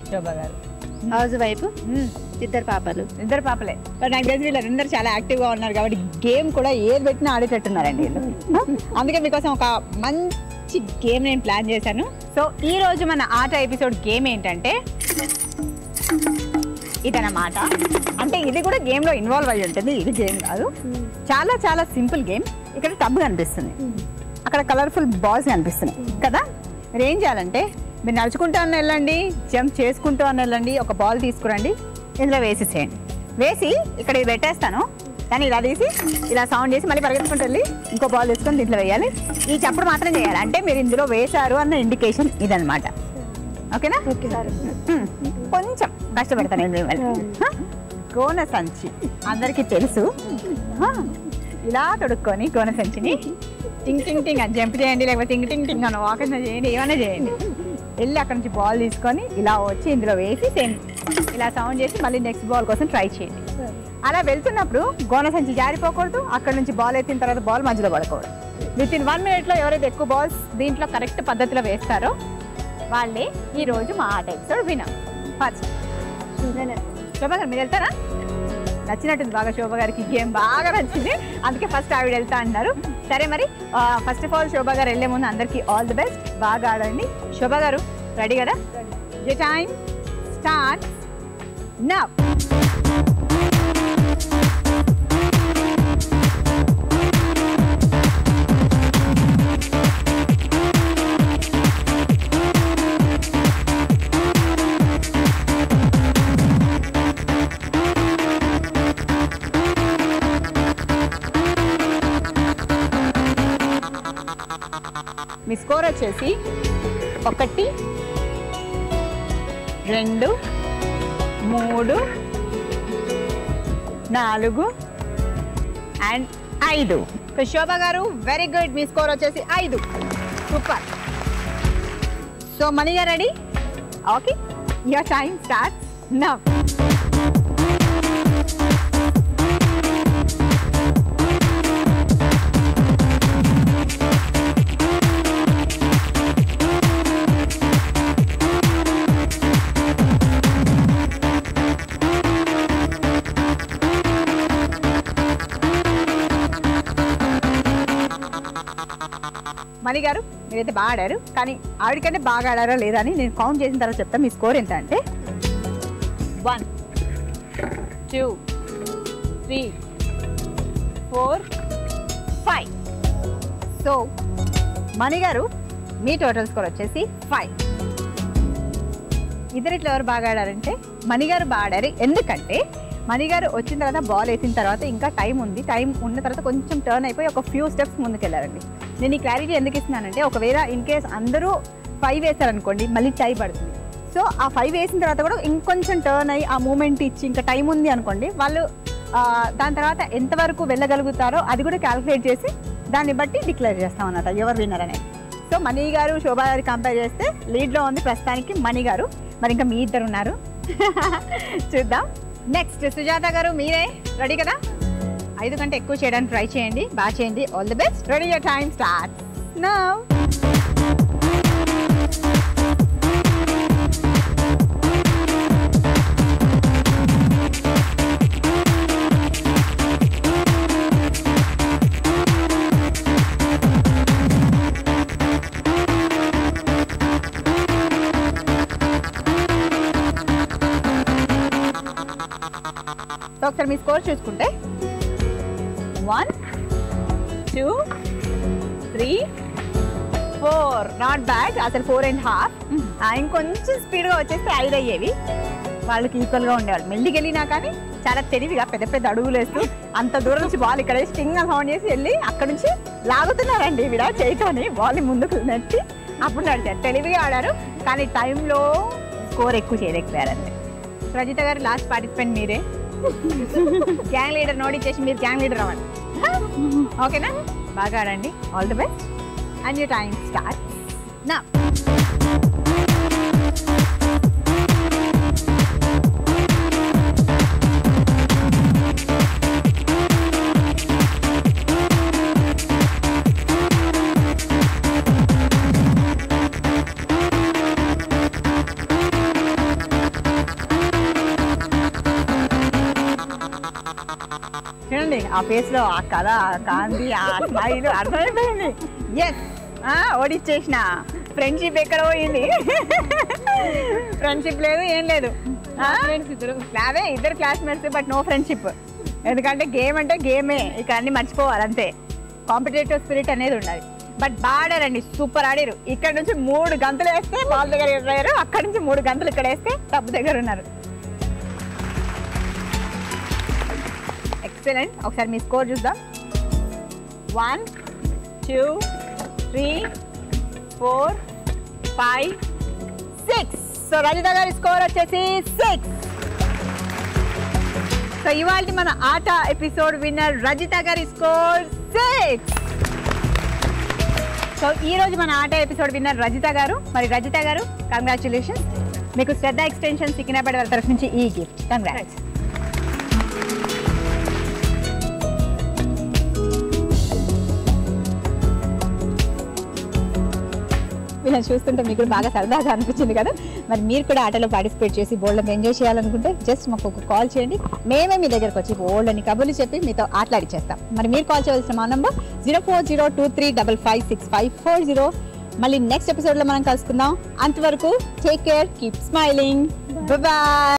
శోభ గారు house wife, ఇద్దరు పాపలే. But నాకు తెలిసి వీళ్ళందరూ చాలా యాక్టివ్గా ఉన్నారు కాబట్టి గేమ్ కూడా ఏది పెట్టినా ఆడేటట్టున్నారండి వీళ్ళు. అందుకే మీకోసం ఒక మంచి గేమ్ నేను ప్లాన్ చేశాను. సో ఈ రోజు మన ఆట ఎపిసోడ్ గేమ్ ఏంటంటే ఇదన్నమాట. అంటే ఇది కూడా గేమ్లో ఇన్వాల్వ్ అయ్యి ఉంటుంది, ఇది గేమ్ కాదు. చాలా చాలా సింపుల్ గేమ్. ఇక్కడ టబ్ కనిపిస్తుంది, అక్కడ కలర్ఫుల్ బాల్స్ కనిపిస్తున్నాయి కదా. మీరు ఏం చేయాలంటే మీరు నడుచుకుంటూ అన్న వెళ్ళండి, జంప్ చేసుకుంటూ అన్న వెళ్ళండి, ఒక బాల్ తీసుకురండి, ఇందులో వేసేసేయండి. వేసి ఇక్కడ ఇది పెట్టేస్తాను, కానీ ఇలా తీసి ఇలా సౌండ్ చేసి మళ్ళీ పరిగెత్తుకుంటూ వెళ్ళి ఇంకో బాల్ తీసుకొని దీంట్లో వేయాలి. ఈ చప్పుడు మాత్రం చేయాలి, అంటే మీరు ఇందులో వేశారు అన్న ఇండికేషన్ ఇదనమాట. ఓకేనా? కొంచెం కష్టపడతాను నేను మిమ్మల్ని. గోన సంచి అందరికీ తెలుసు. ఇలా తొడుక్కొని గోన సంచిని టింగ్ టింగ్ టింగ్ అని జంప్ చేయండి, లేకపోతే టింగ్ టింగ్ టింగ్ అని వాక్ చేయండి, ఏమైనా చేయండి. వెళ్ళి అక్కడ నుంచి బాల్ తీసుకొని ఇలా వచ్చి ఇందులో వేసి సేమ్ ఇలా సౌండ్ చేసి మళ్ళీ నెక్స్ట్ బాల్ కోసం ట్రై చేయండి. అలా వెళ్తున్నప్పుడు గోన సంచి జారిపోకూడదు, అక్కడ నుంచి బాల్ ఎత్తిన తర్వాత బాల్ మధ్యలో పడకూడదు. వితిన్ 1 minute ఎవరైతే ఎక్కువ బాల్స్ దీంట్లో కరెక్ట్ పద్ధతిలో వేస్తారో వాళ్ళే ఈరోజు మా ఆట ఎపిసోడ్ వినర్. ఫస్ట్ శోభ గారు మీరు వెళ్తారా? నచ్చినట్టుంది బాగా, శోభ గారికి గేమ్ బాగా నచ్చింది, అందుకే ఫస్ట్ ఆవిడ వెళ్తా అన్నారు. సరే మరి ఫస్ట్ ఆఫ్ ఆల్ శోభ గారు వెళ్ళే ముందు అందరికీ ఆల్ ది బెస్ట్, బాగా ఆడండి. శోభ గారు రెడీ కదా? The time starts now. మీ స్కోర్ వచ్చేసి 1 2 3 4 అండ్ 5. శోభ గారు వెరీ గుడ్, మీ స్కోర్ వచ్చేసి 5. Super. So Mani garu ready? Okay, your time starts now. Mani garu మీరైతే బాగా ఆడారు, కానీ ఆవిడకంటే బాగా ఆడారా లేదా అని నేను కౌంట్ చేసిన తర్వాత చెప్తాను. మీ స్కోర్ ఎంత అంటే 1 2 3 4 5. సో మణి గారు మీ టోటల్ స్కోర్ వచ్చేసి 5. ఇద్దరిట్లో ఎవరు బాగా ఆడారంటే మణి గారు బాగా ఆడారు. ఎందుకంటే మణి గారు వచ్చిన తర్వాత బాల్ వేసిన తర్వాత ఇంకా టైం ఉంది, టైం ఉన్న తర్వాత కొంచెం టర్న్ అయిపోయి ఒక ఫ్యూ స్టెప్స్ ముందుకు వెళ్ళారండి. నేను ఈ క్లారిటీ ఎందుకు ఇస్తున్నానంటే ఒకవేళ ఇన్ కేస్ అందరూ 5 వేశారనుకోండి మళ్ళీ టై పడుతుంది. సో ఆ 5 వేసిన తర్వాత కూడా ఇంకొంచెం టర్న్ అయ్యి ఆ మూమెంట్ ఇచ్చి ఇంకా టైం ఉంది అనుకోండి, వాళ్ళు దాని తర్వాత ఎంతవరకు వెళ్ళగలుగుతారో అది కూడా క్యాలిక్యులేట్ చేసి దాన్ని బట్టి డిక్లేర్ చేస్తాం అన్నమాట ఎవరు విన్నర్ అనేది. సో మణి గారు శోభ గారి కంపేర్ చేస్తే లీడ్లో ఉంది ప్రస్తుతానికి మణి గారు. మరి ఇంకా మీ ఇద్దరు ఉన్నారు, చూద్దాం. నెక్స్ట్ సుజాత గారు మీరే రెడీ కదా? 5 కంటే ఎక్కువ చేయడానికి ట్రై చేయండి, బాగా చేయండి. All the best. Ready, your time starts now. ఒకసారి మీ స్కోర్ చూసుకుంటే 1 2 3 4, నాట్ బ్యాడ్. అసలు 4.5. ఇంకొంచెం స్పీడ్గా వచ్చేస్తే 5 అయ్యేవి. వాళ్ళకి ఈక్వల్గా ఉండేవాళ్ళు. మెల్లికి వెళ్ళినా కానీ చాలా తెలివిగా పెద్ద పెద్ద అడుగులు వేస్తూ అంత దూరం నుంచి బాల్ ఇక్కడ స్టింగ్ సౌండ్ చేసి వెళ్ళి అక్కడ నుంచి లాగుతున్నారండి విడా చేయటోని బాల్ని ముందుకు నెట్టి అప్పుడు నడిచారు. తెలివిగా ఆడారు, కానీ టైంలో స్కోర్ ఎక్కువ చేయలేకపోయారండి. రజిత గారు లాస్ట్ పార్టిసిపెంట్ మీరే. గ్యాంగ్ లీడర్ నోట్ ఇచ్చేసి మీరు గ్యాంగ్ లీడర్ అవ్వండి, ఓకేనా? బాగా ఆడండి. All the best and your time start now. చూడండి ఆ ఫేస్ లో ఆ కళ ఆ కాంతి ఆ స్మైల్ అర్థమైపోయింది. ఎస్ ఓడిచ్చేసిన. ఫ్రెండ్షిప్ ఎక్కడ పోయింది? ఫ్రెండ్షిప్ లేదు ఏం లేదు. అదే ఇద్దరు క్లాస్మేట్స్ బట్ నో ఫ్రెండ్షిప్. ఎందుకంటే గేమ్ అంటే గేమే, ఇక అన్ని మర్చిపోవాలి అంతే. కాంపిటేటివ్ స్పిరిట్ అనేది ఉండాలి. బట్ బాగా ఆడారండి, సూపర్ ఆడారు. ఇక్కడ నుంచి 3 గంతులు వేస్తే బాల్ దగ్గర ఎదురయ్యారు, అక్కడ నుంచి 3 గంతులు ఇక్కడ వేస్తే టబ్ దగ్గర ఉన్నారు. ఎక్సలెంట్. ఒకసారి మీ స్కోర్ చూద్దాం. 1 2 3 4 5 6. సో రజిత గారి స్కోర్ వచ్చేసి 6. సో ఇవాళ మన ఆట ఎపిసోడ్ విన్నర్ రజిత గారి స్కోర్ 6. సో ఈ రోజు మన ఆట ఎపిసోడ్ విన్నర్ రజిత గారు. మరి రజిత గారు కంగ్రాచులేషన్స్. మీకు శ్రద్ధ ఎక్స్టెన్షన్ సికింద్రాబాద్ వాళ్ళ తరఫు నుంచి ఈ గిఫ్ట్. కంగ్రాట్స్. వీళ్ళని చూస్తుంటే మీకు కూడా బాగా సరదాగా అనిపించింది కదా. మరి మీరు కూడా ఆటలో పార్టిసిపేట్ చేసి బోల్డ్ని ఎంజాయ్ చేయాలనుకుంటే జస్ట్ మాకు ఒక కాల్ చేయండి. మేమే మీ దగ్గరకు వచ్చి బోల్డ్ని కబుర్లు చెప్పి మీతో ఆటలాడిచ్చేస్తాం. మరి మీరు కాల్ చేయవలసిన మా నంబర్ 0402355654. మళ్ళీ నెక్స్ట్ ఎపిసోడ్లో మనం కలుసుకుందాం. అంతవరకు take care, keep smiling, bye.